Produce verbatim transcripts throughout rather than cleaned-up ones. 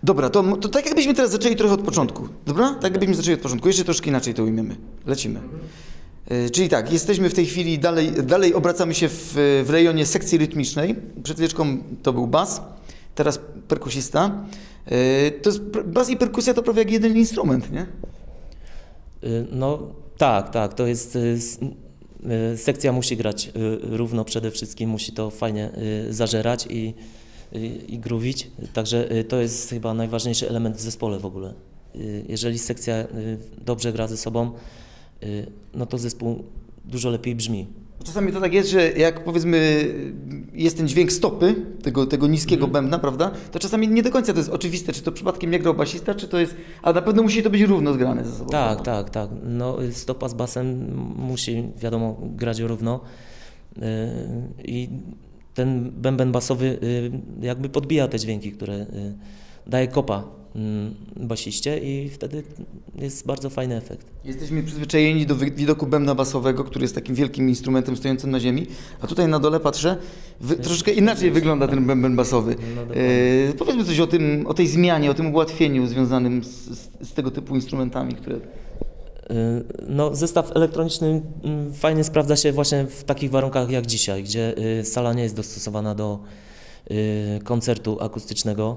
Dobra, to, to tak jakbyśmy teraz zaczęli trochę od początku, dobra? Tak jakbyśmy zaczęli od początku, jeszcze troszkę inaczej to ujmiemy. Lecimy. E, czyli tak, jesteśmy w tej chwili, dalej, dalej obracamy się w, w rejonie sekcji rytmicznej. Przed chwileczką to był bas, teraz perkusista. E, to jest, bas i perkusja to prawie jak jeden instrument, nie? No tak, tak, to jest, sekcja musi grać równo przede wszystkim, musi to fajnie zażerać i, i, i groović, także to jest chyba najważniejszy element w zespole w ogóle. Jeżeli sekcja dobrze gra ze sobą, no to zespół dużo lepiej brzmi. Czasami to tak jest, że jak powiedzmy jest ten dźwięk stopy, tego, tego niskiego mm. bębna, prawda, to czasami nie do końca to jest oczywiste, czy to przypadkiem nie grał basista, czy to jest, a na pewno musi to być równo zgrane ze sobą. Tak, tak, tak. No, stopa z basem musi, wiadomo, grać równo yy, i ten bęben basowy yy, jakby podbija te dźwięki, które yy, daje kopa yy, basiście i wtedy jest bardzo fajny efekt. Jesteśmy przyzwyczajeni do widoku bębna basowego, który jest takim wielkim instrumentem stojącym na ziemi, a tutaj na dole patrzę, wy, troszeczkę inaczej wygląda ten bęben basowy. No, e, powiedzmy coś o tym, o tej zmianie, o tym ułatwieniu związanym z, z, z tego typu instrumentami, które... No, zestaw elektroniczny fajnie sprawdza się właśnie w takich warunkach jak dzisiaj, gdzie sala nie jest dostosowana do koncertu akustycznego.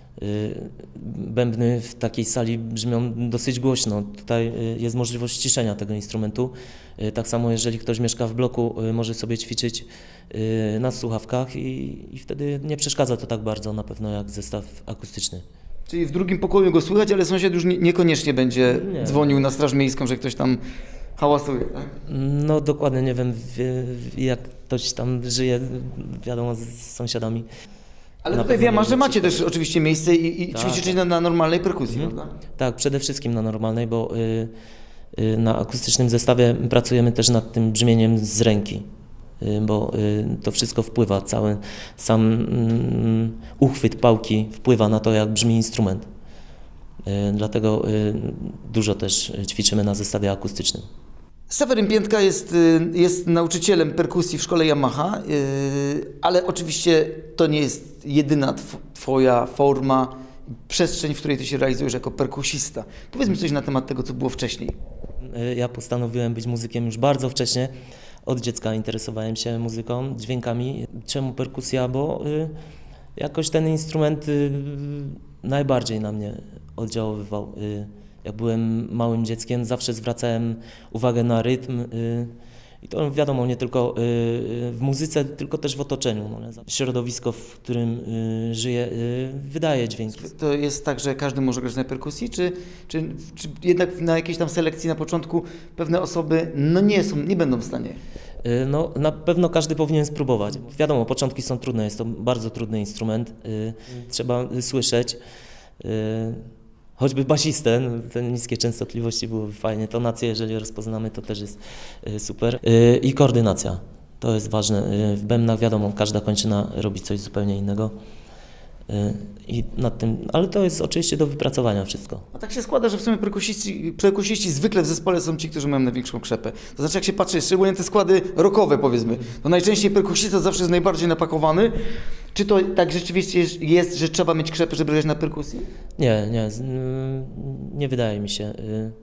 Bębny w takiej sali brzmią dosyć głośno. Tutaj jest możliwość ściszenia tego instrumentu. Tak samo jeżeli ktoś mieszka w bloku, może sobie ćwiczyć na słuchawkach i, i wtedy nie przeszkadza to tak bardzo na pewno jak zestaw akustyczny. Czyli w drugim pokoju go słychać, ale sąsiad już nie, niekoniecznie będzie nie. dzwonił na straż miejską, że ktoś tam hałasuje, tak? No dokładnie, nie wiem jak ktoś tam żyje, wiadomo, z sąsiadami. Ale na tutaj w Yamasze macie też oczywiście miejsce i, i tak. ćwiczycie na, na normalnej perkusji, mhm. prawda? Tak, przede wszystkim na normalnej, bo y, y, na akustycznym zestawie pracujemy też nad tym brzmieniem z ręki, y, bo y, to wszystko wpływa, cały sam y, uchwyt pałki wpływa na to, jak brzmi instrument. Y, dlatego y, dużo też ćwiczymy na zestawie akustycznym. Seweryn Piętka jest, jest nauczycielem perkusji w szkole Yamaha, ale oczywiście to nie jest jedyna twoja forma, przestrzeń, w której ty się realizujesz jako perkusista. Powiedz mi coś na temat tego, co było wcześniej. Ja postanowiłem być muzykiem już bardzo wcześnie. Od dziecka interesowałem się muzyką, dźwiękami. Czemu perkusja? Bo jakoś ten instrument najbardziej na mnie oddziaływał. Jak byłem małym dzieckiem, zawsze zwracałem uwagę na rytm yy, i to wiadomo, nie tylko yy, w muzyce, tylko też w otoczeniu. No, środowisko, w którym yy, żyję, yy, wydaje dźwięki. To jest tak, że każdy może grać na perkusji, czy, czy, czy jednak na jakiejś tam selekcji na początku pewne osoby no nie, są, nie będą w stanie? Yy, no, na pewno każdy powinien spróbować. Wiadomo, początki są trudne, jest to bardzo trudny instrument, yy, trzeba słyszeć. Yy, Choćby basistę, te niskie częstotliwości byłyby fajnie, tonację jeżeli rozpoznamy, to też jest super. I koordynacja, to jest ważne. W bębnach wiadomo, każda kończyna robi coś zupełnie innego. I nad tym, ale to jest oczywiście do wypracowania wszystko. A tak się składa, że w sumie perkusiści, perkusiści zwykle w zespole są ci, którzy mają największą krzepę. To znaczy jak się patrzy, szczególnie te składy rockowe powiedzmy, to najczęściej perkusista zawsze jest najbardziej napakowany. Czy to tak rzeczywiście jest, że trzeba mieć krzepę, żeby grać na perkusji? Nie, nie, nie wydaje mi się.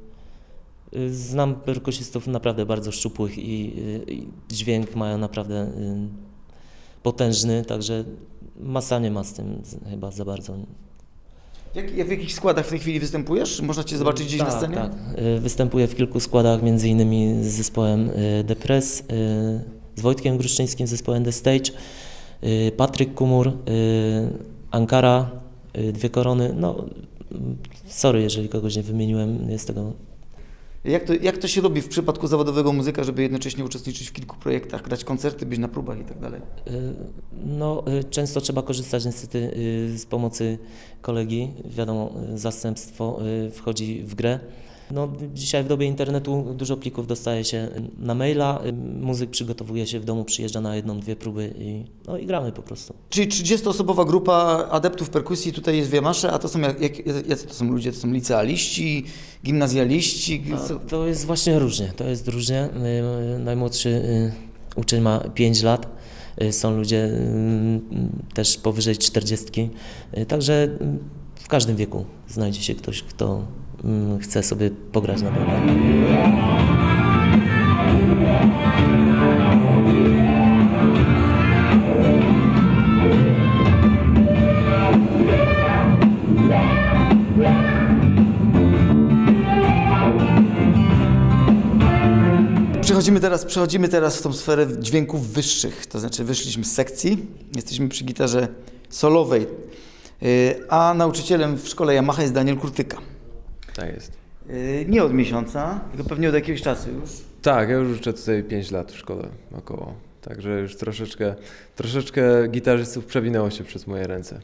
Znam perkusistów naprawdę bardzo szczupłych i, i dźwięk mają naprawdę potężny, także masa nie ma z tym chyba za bardzo. Jak, jak w jakich składach w tej chwili występujesz? Można cię zobaczyć gdzieś tak, na scenie? Tak, występuję w kilku składach, między innymi z zespołem The Press, z Wojtkiem Gruszczyńskim, z zespołem The Stage, Patryk Kumur, Ankara, Dwie Korony. No, sorry, jeżeli kogoś nie wymieniłem, jest tego. Jak to, jak to się robi w przypadku zawodowego muzyka, żeby jednocześnie uczestniczyć w kilku projektach, grać koncerty, być na próbach i tak dalej? No, często trzeba korzystać niestety z pomocy kolegi. Wiadomo, zastępstwo wchodzi w grę. No, dzisiaj w dobie internetu dużo plików dostaje się na maila, muzyk przygotowuje się w domu, przyjeżdża na jedną, dwie próby i, no, i gramy po prostu. Czyli trzydziestoosobowa grupa adeptów perkusji tutaj jest w Yamasze, a to są jak, jak, jacy to są ludzie? To są licealiści, gimnazjaliści? A to jest właśnie różnie, to jest różnie. Najmłodszy uczeń ma pięć lat, są ludzie też powyżej czterdziestki, także w każdym wieku znajdzie się ktoś, kto mm, chce sobie pograć na pewno. Przechodzimy teraz, przechodzimy teraz w tą sferę dźwięków wyższych, to znaczy wyszliśmy z sekcji, jesteśmy przy gitarze solowej, a nauczycielem w szkole Yamaha jest Daniel Kurtyka. Tak jest. Nie od miesiąca, tylko pewnie od jakiegoś czasu już. Tak, ja już uczę tutaj pięć lat w szkole około, także już troszeczkę, troszeczkę gitarzystów przewinęło się przez moje ręce.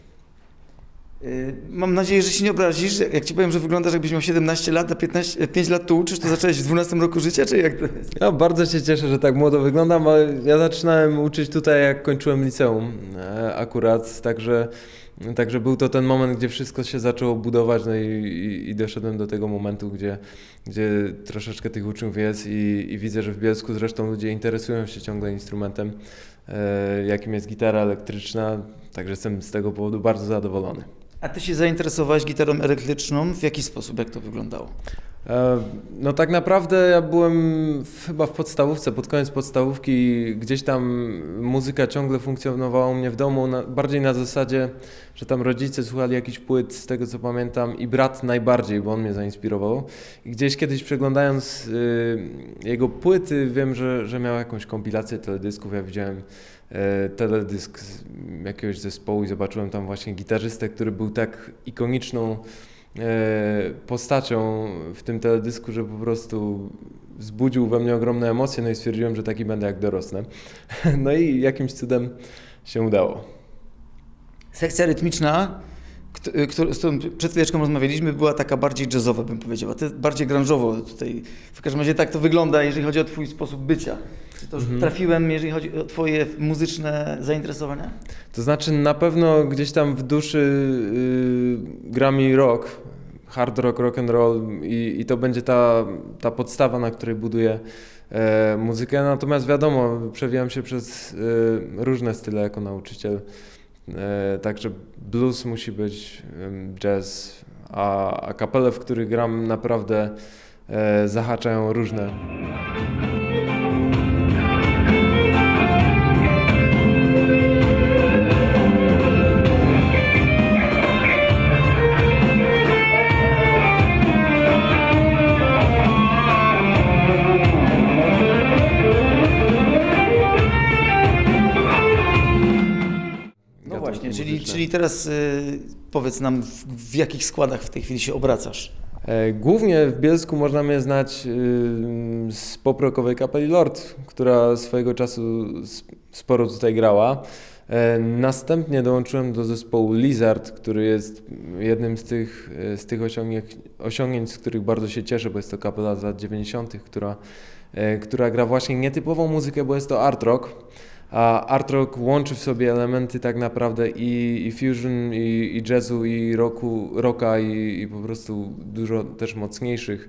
Mam nadzieję, że się nie obrazisz. Jak ci powiem, że wyglądasz jakbyś miał siedemnaście lat, a piętnaście, pięć lat tu uczysz, to zacząłeś w dwunastym roku życia, czy jak to jest? Ja bardzo się cieszę, że tak młodo wyglądam, ale ja zaczynałem uczyć tutaj, jak kończyłem liceum akurat, także, także był to ten moment, gdzie wszystko się zaczęło budować, no i, i, i doszedłem do tego momentu, gdzie, gdzie troszeczkę tych uczniów jest i, i widzę, że w Bielsku zresztą ludzie interesują się ciągle instrumentem, e, jakim jest gitara elektryczna, także jestem z tego powodu bardzo zadowolony. A ty się zainteresowałeś gitarą elektryczną? W jaki sposób? Jak to wyglądało? No tak naprawdę ja byłem chyba w podstawówce, pod koniec podstawówki, gdzieś tam muzyka ciągle funkcjonowała u mnie w domu, na, bardziej na zasadzie, że tam rodzice słuchali jakichś płyt, z tego co pamiętam, i brat najbardziej, bo on mnie zainspirował. I gdzieś kiedyś przeglądając y, jego płyty, wiem, że, że miał jakąś kompilację teledysków, ja widziałem y, teledysk jakiegoś zespołu i zobaczyłem tam właśnie gitarzystę, który był tak ikoniczną postacią w tym teledysku, że po prostu wzbudził we mnie ogromne emocje, no i stwierdziłem, że taki będę jak dorosnę. No i jakimś cudem się udało. Sekcja rytmiczna, z którą przed chwileczką rozmawialiśmy, była taka bardziej jazzowa, bym powiedział, a ty bardziej grunge'owo tutaj. W każdym razie tak to wygląda, jeżeli chodzi o twój sposób bycia. Czy to już mhm. trafiłem, jeżeli chodzi o twoje muzyczne zainteresowania? To znaczy na pewno gdzieś tam w duszy yy, gra mi rock, hard rock, rock and roll i, i to będzie ta, ta podstawa, na której buduję e, muzykę. Natomiast wiadomo, przewijam się przez e, różne style jako nauczyciel. E, także blues musi być, jazz, a, a kapele, w których gram, naprawdę e, zahaczają różne. Czyli, czyli teraz y, powiedz nam, w, w jakich składach w tej chwili się obracasz? Głównie w Bielsku można mnie znać y, z pop-rockowej kapeli Lord, która swojego czasu sporo tutaj grała. E, następnie dołączyłem do zespołu Lizard, który jest jednym z tych, z tych osiągnięć, osiągnięć, z których bardzo się cieszę, bo jest to kapela z lat dziewięćdziesiątych, która, e, która gra właśnie nietypową muzykę, bo jest to art rock. A art rock łączy w sobie elementy tak naprawdę i, i fusion, i, i jazzu, i rocku, rocka, i, i po prostu dużo też mocniejszych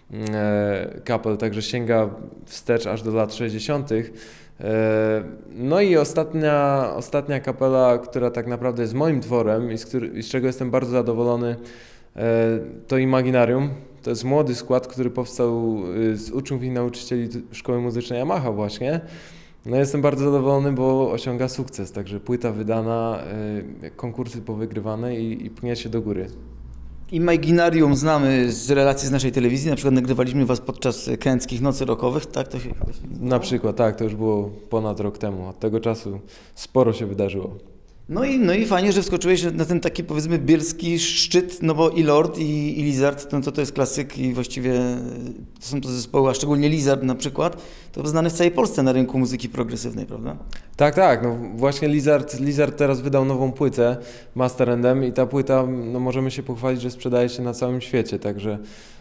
e, kapel, także sięga wstecz aż do lat sześćdziesiątych. E, no i ostatnia, ostatnia kapela, która tak naprawdę jest moim tworem i z, który, i z czego jestem bardzo zadowolony, e, to Imaginarium. To jest młody skład, który powstał z uczniów i nauczycieli Szkoły Muzycznej Yamaha właśnie. No jestem bardzo zadowolony, bo osiąga sukces, także płyta wydana, y, konkursy powygrywane i, i pnie się do góry. Imaginarium znamy z relacji z naszej telewizji, na przykład nagrywaliśmy was podczas Kęckich Nocy Rockowych, tak? To się... Na przykład, tak, to już było ponad rok temu, od tego czasu sporo się wydarzyło. No i, no i fajnie, że wskoczyłeś na ten taki, powiedzmy, bielski szczyt, no bo i Lord, i, i Lizard, no to to jest klasyk i właściwie to są to zespoły, a szczególnie Lizard na przykład, to znany w całej Polsce na rynku muzyki progresywnej, prawda? Tak, tak, no właśnie Lizard, Lizard teraz wydał nową płytę Master Endem i ta płyta, no możemy się pochwalić, że sprzedaje się na całym świecie, także,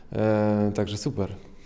e, także super.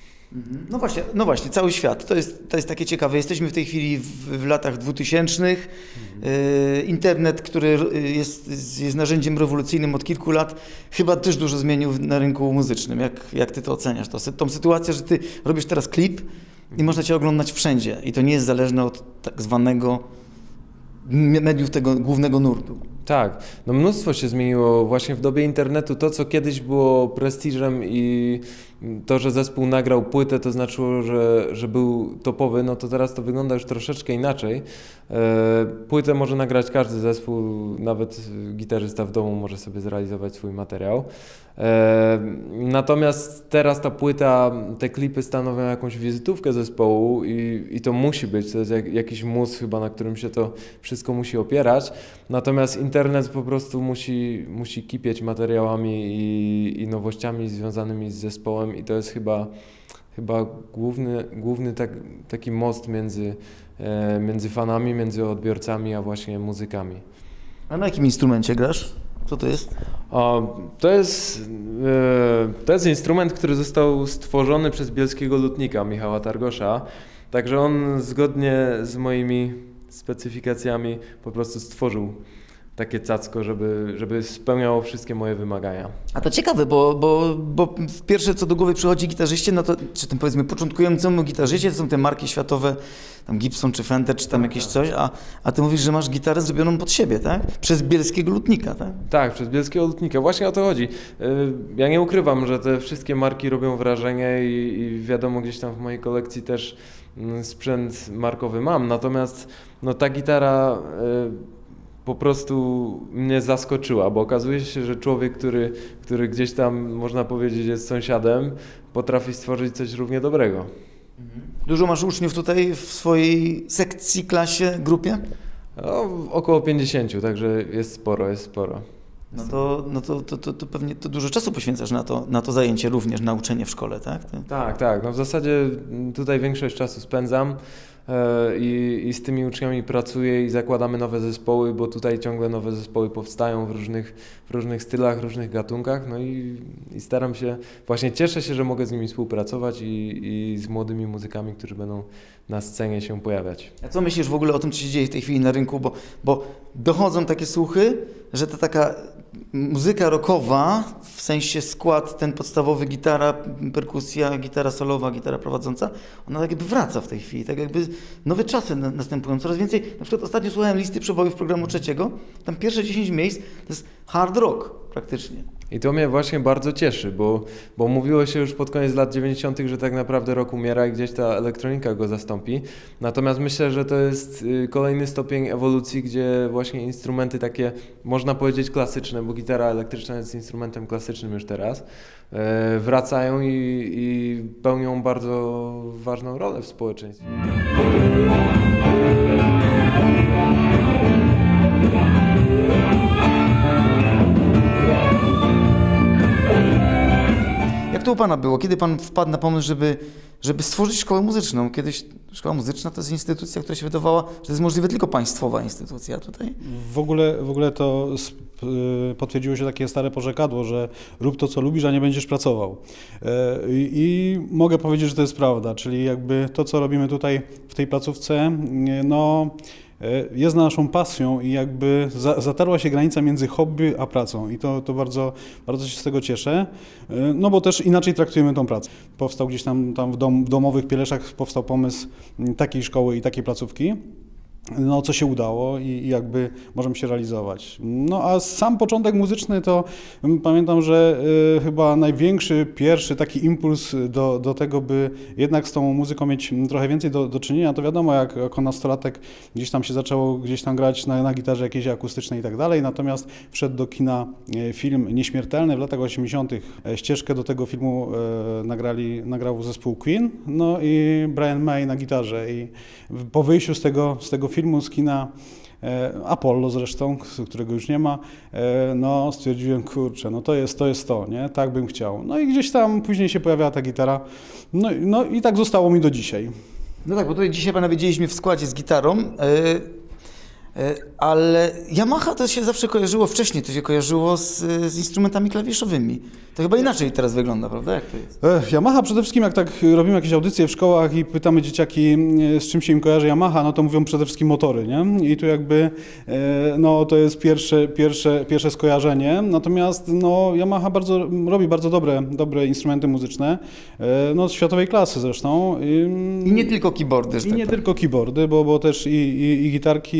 No właśnie, no właśnie, cały świat. To jest, to jest takie ciekawe. Jesteśmy w tej chwili w, w latach dwutysięcznych. E, internet, który jest, jest narzędziem rewolucyjnym od kilku lat, chyba też dużo zmienił na rynku muzycznym. Jak, jak ty to oceniasz? To, tą sytuację, że ty robisz teraz klip i można cię oglądać wszędzie. I to nie jest zależne od tak zwanego mediów tego głównego nurtu. Tak, no mnóstwo się zmieniło właśnie w dobie internetu. To, co kiedyś było prestiżem i to, że zespół nagrał płytę, to znaczyło, że, że był topowy, no to teraz to wygląda już troszeczkę inaczej. E, płytę może nagrać każdy zespół, nawet gitarzysta w domu może sobie zrealizować swój materiał. E, natomiast teraz ta płyta, te klipy stanowią jakąś wizytówkę zespołu i, i to musi być, to jest jak, jakiś mus chyba, na którym się to wszystko musi opierać. Natomiast internet po prostu musi, musi kipieć materiałami i, i nowościami związanymi z zespołem i to jest chyba, chyba główny, główny tak, taki most między, e, między fanami, między odbiorcami, a właśnie muzykami. A na jakim instrumencie grasz? Co to jest? O, to jest, e, to jest instrument, który został stworzony przez bielskiego lutnika Michała Targosza, także on zgodnie z moimi specyfikacjami po prostu stworzył takie cacko, żeby, żeby spełniało wszystkie moje wymagania. A to ciekawe, bo, bo, bo pierwsze co do głowy przychodzi gitarzyście, no to czy tym powiedzmy początkującemu gitarzyście, to są te marki światowe, tam Gibson czy Fender, czy tam jakieś coś, a, a ty mówisz, że masz gitarę zrobioną pod siebie, tak? Przez bielskiego lutnika, tak? Tak, przez bielskiego lutnika. Właśnie o to chodzi. Ja nie ukrywam, że te wszystkie marki robią wrażenie i, i wiadomo, gdzieś tam w mojej kolekcji też sprzęt markowy mam, natomiast no, ta gitara po prostu mnie zaskoczyła, bo okazuje się, że człowiek, który, który gdzieś tam, można powiedzieć, jest sąsiadem, potrafi stworzyć coś równie dobrego. Dużo masz uczniów tutaj w swojej sekcji, klasie, grupie? No, około pięćdziesięciu, także jest sporo, jest sporo. No to, no to, to, to, to pewnie to dużo czasu poświęcasz na to, na to zajęcie również, na uczenie w szkole, tak? To... Tak, tak. No w zasadzie tutaj większość czasu spędzam. I, i z tymi uczniami pracuję i zakładamy nowe zespoły, bo tutaj ciągle nowe zespoły powstają w różnych, w różnych stylach, różnych gatunkach, no i, i staram się, właśnie cieszę się, że mogę z nimi współpracować i, i z młodymi muzykami, którzy będą na scenie się pojawiać. A co myślisz w ogóle o tym, co się dzieje w tej chwili na rynku, bo, bo dochodzą takie słuchy, że ta taka muzyka rockowa, w sensie skład ten podstawowy, gitara, perkusja, gitara solowa, gitara prowadząca, ona tak jakby wraca w tej chwili, tak jakby nowe czasy następują. Coraz więcej, na przykład ostatnio słuchałem listy przebojów programu trzeciego, tam pierwsze dziesięć miejsc to jest hard rock praktycznie. I to mnie właśnie bardzo cieszy, bo, bo mówiło się już pod koniec lat dziewięćdziesiątych, że tak naprawdę rock umiera i gdzieś ta elektronika go zastąpi. Natomiast myślę, że to jest kolejny stopień ewolucji, gdzie właśnie instrumenty takie, można powiedzieć klasyczne, bo gitara elektryczna jest instrumentem klasycznym już teraz, e, wracają i, i pełnią bardzo ważną rolę w społeczeństwie. Jak to u Pana było? Kiedy Pan wpadł na pomysł, żeby, żeby stworzyć szkołę muzyczną? Kiedyś szkoła muzyczna to jest instytucja, która się wydawała, że to jest możliwe tylko państwowa instytucja tutaj. W ogóle, w ogóle to potwierdziło się takie stare porzekadło, że rób to, co lubisz, a nie będziesz pracował. I, i mogę powiedzieć, że to jest prawda, czyli jakby to, co robimy tutaj w tej placówce, no jest naszą pasją i jakby za, zatarła się granica między hobby a pracą i to, to bardzo, bardzo się z tego cieszę, no bo też inaczej traktujemy tą pracę. Powstał gdzieś tam, tam w, dom, w domowych Pieleszach powstał pomysł takiej szkoły i takiej placówki. No, co się udało i, i jakby możemy się realizować. No a sam początek muzyczny to pamiętam, że y, chyba największy, pierwszy taki impuls do, do tego, by jednak z tą muzyką mieć trochę więcej do, do czynienia, to wiadomo, jak jako nastolatek gdzieś tam się zaczęło gdzieś tam grać na, na gitarze jakiejś akustycznej i tak dalej, natomiast wszedł do kina film Nieśmiertelny w latach osiemdziesiątych. Ścieżkę do tego filmu y, nagrali, nagrał zespół Queen, no i Brian May na gitarze i po wyjściu z tego, z tego filmu z kina Apollo zresztą, którego już nie ma, no stwierdziłem, kurczę, no to jest to, jest to, nie? Tak bym chciał. No i gdzieś tam później się pojawiała ta gitara, no, no i tak zostało mi do dzisiaj. No tak, bo tutaj dzisiaj Pana wiedzieliśmy w składzie z gitarą, yy, yy, ale Yamaha to się zawsze kojarzyło, wcześniej to się kojarzyło z, z instrumentami klawiszowymi. To chyba inaczej teraz wygląda, prawda? Jak to jest? Yamaha przede wszystkim, jak tak robimy jakieś audycje w szkołach i pytamy dzieciaki, z czym się im kojarzy Yamaha, no to mówią przede wszystkim motory, nie? I tu jakby, no to jest pierwsze, pierwsze, pierwsze skojarzenie. Natomiast no Yamaha bardzo, robi bardzo dobre, dobre instrumenty muzyczne, no światowej klasy zresztą. I, I nie tylko keyboardy, że I tak nie powiem. tylko keyboardy, bo, bo też i, i, i gitarki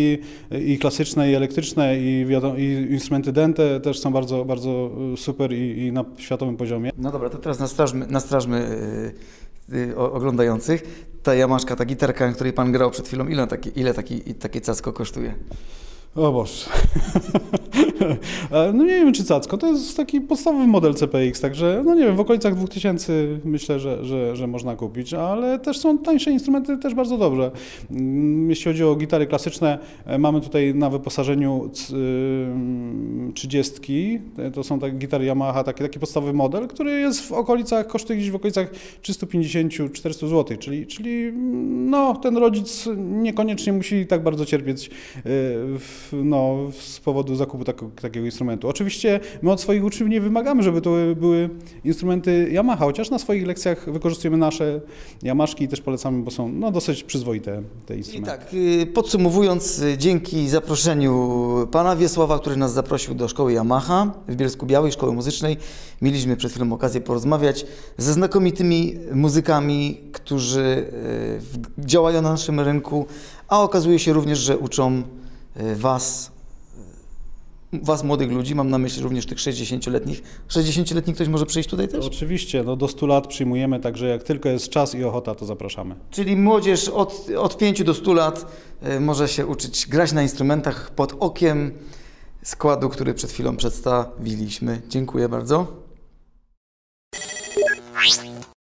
i klasyczne, i elektryczne, i, wiadomo, i instrumenty dęte też są bardzo, bardzo super i, i na światowym poziomie. No dobra, to teraz nastrażmy, nastrażmy yy, yy, oglądających. Ta Yamaszka, ta gitarka, na której pan grał przed chwilą, ile, taki, ile taki, takie cacko kosztuje? O Boże. No nie wiem, czy cacko, to jest taki podstawowy model C P X, także no nie wiem, w okolicach dwóch tysięcy myślę, że, że, że można kupić, ale też są tańsze instrumenty, też bardzo dobrze. Jeśli chodzi o gitary klasyczne, mamy tutaj na wyposażeniu trzydziestki, to są takie gitary Yamaha, taki, taki podstawowy model, który jest w okolicach, kosztuje gdzieś w okolicach trzysta pięćdziesiąt do czterystu złotych, czyli, czyli no, ten rodzic niekoniecznie musi tak bardzo cierpieć w, no, z powodu zakupu takiego, takiego instrumentu. Oczywiście my od swoich uczniów nie wymagamy, żeby to były instrumenty Yamaha, chociaż na swoich lekcjach wykorzystujemy nasze Yamaszki i też polecamy, bo są no, dosyć przyzwoite te I instrumenty. tak, y, podsumowując, y, dzięki zaproszeniu pana Wiesława, który nas zaprosił do szkoły Yamaha w Bielsku Białej, szkoły muzycznej, mieliśmy przed chwilą okazję porozmawiać ze znakomitymi muzykami, którzy y, w, działają na naszym rynku, a okazuje się również, że uczą y, was, y, was młodych ludzi, mam na myśli również tych sześćdziesięcioletnich. sześćdziesięcioletni ktoś może przyjść tutaj też? Oczywiście, no do stu lat przyjmujemy, także jak tylko jest czas i ochota, to zapraszamy. Czyli młodzież od, od pięciu do stu lat y, może się uczyć grać na instrumentach pod okiem składu, który przed chwilą przedstawiliśmy. Dziękuję bardzo.